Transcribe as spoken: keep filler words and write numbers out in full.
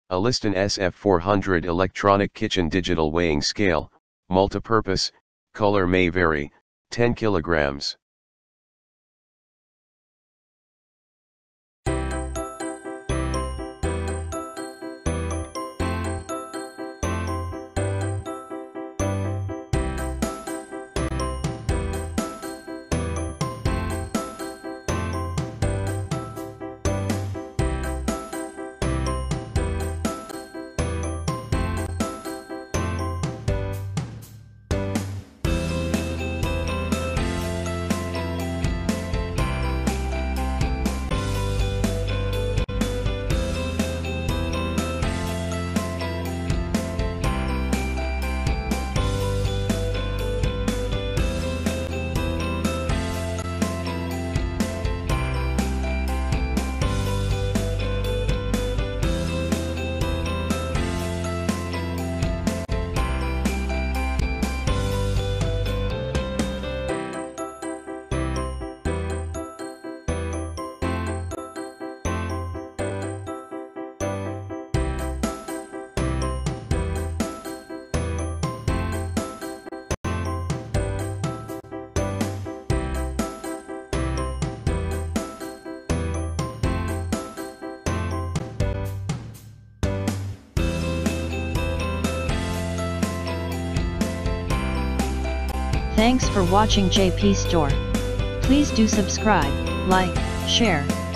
Aliston S F four hundred Electronic Kitchen Digital Weighing Scale, Multipurpose, color may vary, ten kilograms. Thanks for watching J P Store. Please do subscribe, like, share,